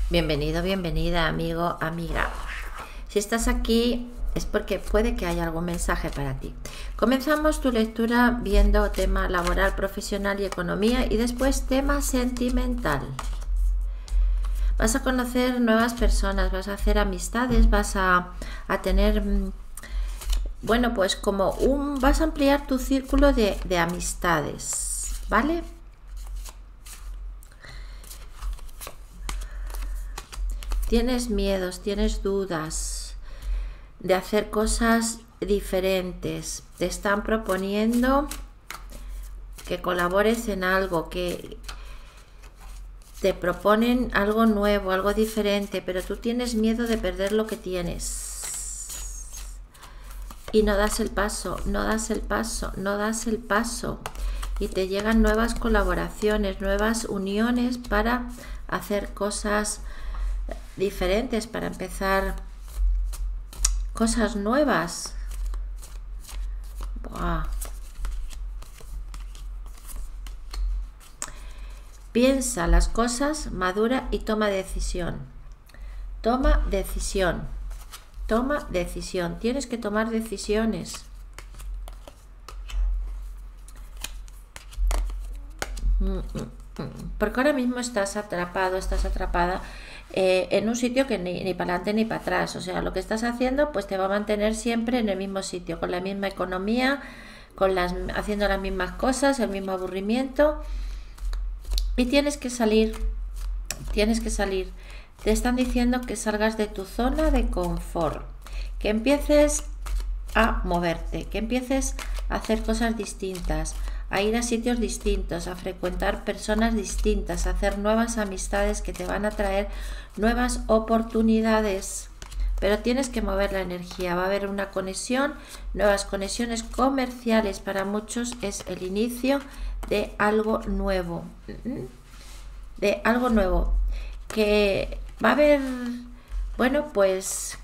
Bienvenido, bienvenida, amigo, amiga. Si estás aquí es porque puede que haya algún mensaje para ti. Comenzamos tu lectura viendo tema laboral, profesional y economía y después tema sentimental. Vas a conocer nuevas personas, vas a hacer amistades, vas a tener, bueno, pues vas a ampliar tu círculo de amistades, ¿vale? Tienes miedos, tienes dudas de hacer cosas diferentes. Te están proponiendo que colabores en algo, que te proponen algo nuevo, algo diferente, pero tú tienes miedo de perder lo que tienes. Y no das el paso, no das el paso, no das el paso. Y te llegan nuevas colaboraciones, nuevas uniones para hacer cosas diferentes, para empezar cosas nuevas. ¡Buah! Piensa las cosas, madura y toma decisión. Toma decisión. Toma decisión. Tienes que tomar decisiones. Porque ahora mismo estás atrapado, estás atrapada en un sitio que ni para adelante ni para atrás. O sea, lo que estás haciendo pues te va a mantener siempre en el mismo sitio, con la misma economía, haciendo las mismas cosas, el mismo aburrimiento. Y tienes que salir, tienes que salir. Te están diciendo que salgas de tu zona de confort, que empieces a moverte, que empieces a hacer cosas distintas, a ir a sitios distintos, a frecuentar personas distintas, a hacer nuevas amistades que te van a traer nuevas oportunidades. Pero tienes que mover la energía, va a haber una conexión, nuevas conexiones comerciales. Para muchos es el inicio de algo nuevo, que va a haber, bueno, pues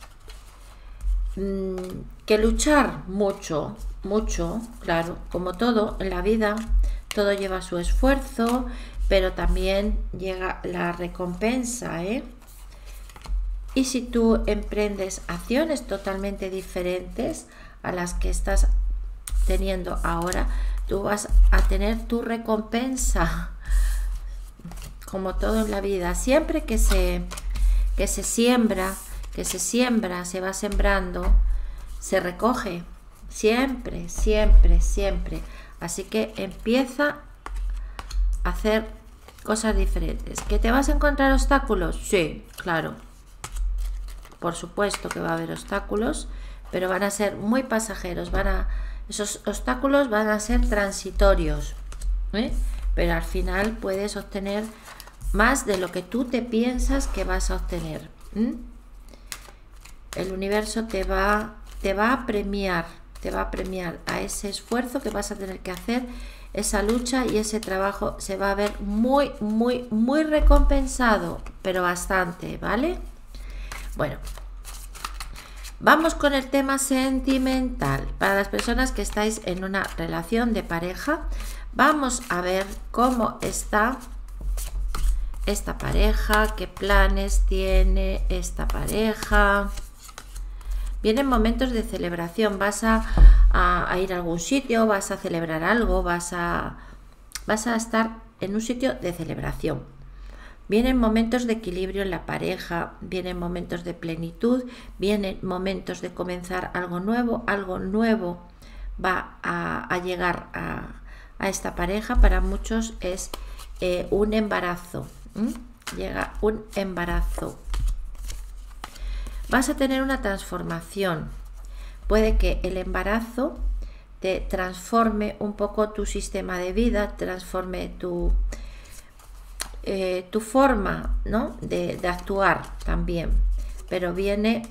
que luchar mucho, claro, como todo en la vida, todo lleva su esfuerzo, pero también llega la recompensa, Y si tú emprendes acciones totalmente diferentes a las que estás teniendo ahora, tú vas a tener tu recompensa, como todo en la vida. Siempre que se siembra, se va sembrando, se recoge. Siempre, siempre, siempre. Así que empieza a hacer cosas diferentes. ¿Que te vas a encontrar obstáculos? Sí, claro. Por supuesto que va a haber obstáculos, pero van a ser muy pasajeros. Esos obstáculos van a ser transitorios, pero al final puedes obtener más de lo que tú te piensas que vas a obtener. El universo te va a premiar a ese esfuerzo que vas a tener que hacer, esa lucha, y ese trabajo se va a ver muy, muy, muy recompensado, pero bastante, ¿vale? Bueno, vamos con el tema sentimental. Para las personas que estáis en una relación de pareja, vamos a ver cómo está esta pareja, qué planes tiene esta pareja. Vienen momentos de celebración, vas a ir a algún sitio, vas a celebrar algo, vas a estar en un sitio de celebración. Vienen momentos de equilibrio en la pareja, vienen momentos de plenitud, vienen momentos de comenzar algo nuevo va a llegar a esta pareja. Para muchos es un embarazo, llega un embarazo. Vas a tener una transformación. Puede que el embarazo te transforme un poco tu sistema de vida, transforme tu forma, ¿no?, de actuar también. Pero vienen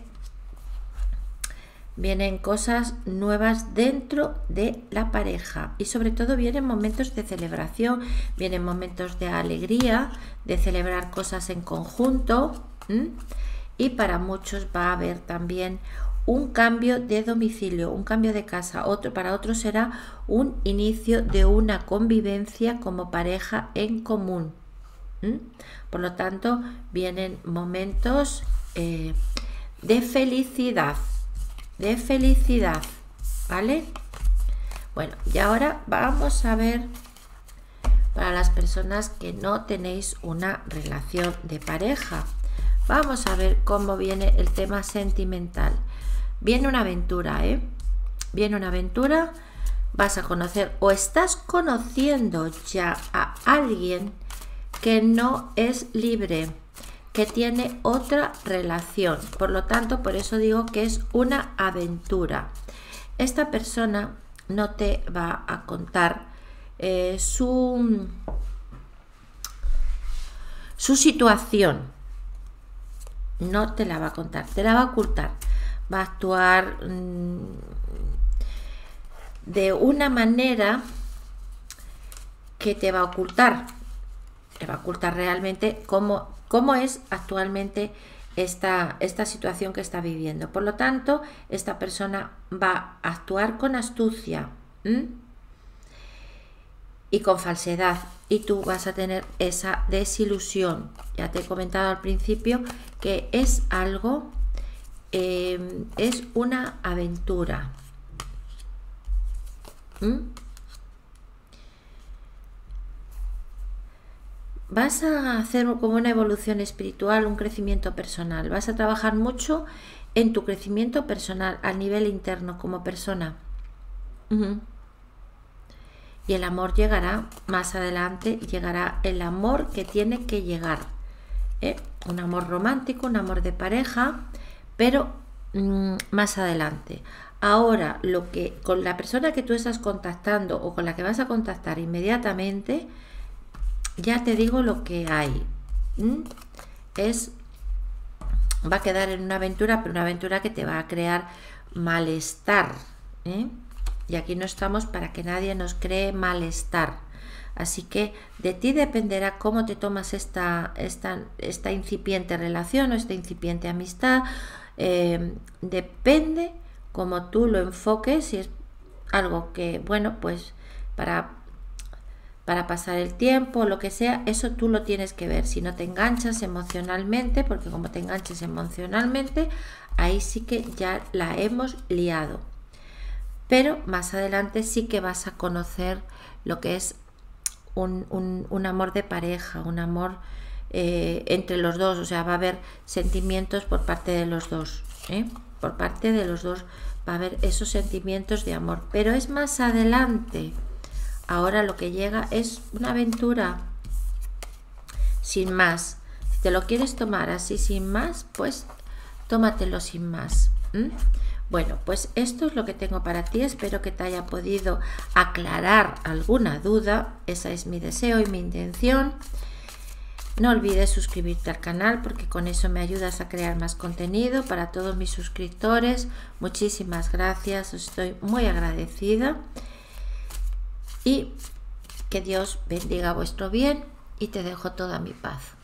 cosas nuevas dentro de la pareja, y sobre todo vienen momentos de celebración, vienen momentos de alegría, de celebrar cosas en conjunto. Y para muchos va a haber también un cambio de domicilio, un cambio de casa. Para otros será un inicio de una convivencia como pareja en común. Por lo tanto, vienen momentos de felicidad, ¿vale? Bueno, y ahora vamos a ver para las personas que no tenéis una relación de pareja. Vamos a ver cómo viene el tema sentimental. Viene una aventura, ¿eh? Viene una aventura, vas a conocer o estás conociendo ya a alguien que no es libre, que tiene otra relación. Por lo tanto, por eso digo que es una aventura. Esta persona no te va a contar su situación, no te la va a contar, te la va a ocultar, va a actuar de una manera que te va a ocultar realmente cómo es actualmente esta situación que está viviendo. Por lo tanto, esta persona va a actuar con astucia y con falsedad, y tú vas a tener esa desilusión. Ya te he comentado al principio que es algo, es una aventura. Vas a hacer como una evolución espiritual, un crecimiento personal. Vas a trabajar mucho en tu crecimiento personal a nivel interno como persona. Y el amor llegará más adelante, llegará el amor que tiene que llegar. Un amor romántico, un amor de pareja, pero más adelante. Ahora, con la persona que tú estás contactando o con la que vas a contactar inmediatamente, ya te digo lo que hay. Va a quedar en una aventura, pero una aventura que te va a crear malestar. Y aquí no estamos para que nadie nos cree malestar. Así que de ti dependerá cómo te tomas esta incipiente relación o esta incipiente amistad. Depende cómo tú lo enfoques. Si es algo que, bueno, pues para pasar el tiempo, lo que sea, eso tú lo tienes que ver. Si no te enganchas emocionalmente, porque como te enganches emocionalmente, ahí sí que ya la hemos liado. Pero más adelante sí que vas a conocer lo que es un amor de pareja, un amor entre los dos. O sea, va a haber sentimientos por parte de los dos, por parte de los dos va a haber esos sentimientos de amor, pero es más adelante. Ahora lo que llega es una aventura sin más. Si te lo quieres tomar así sin más, pues tómatelo sin más. Bueno, pues esto es lo que tengo para ti. Espero que te haya podido aclarar alguna duda. Esa es mi deseo y mi intención. No olvides suscribirte al canal, porque con eso me ayudas a crear más contenido para todos mis suscriptores. Muchísimas gracias, os estoy muy agradecida. Y que Dios bendiga vuestro bien, y te dejo toda mi paz.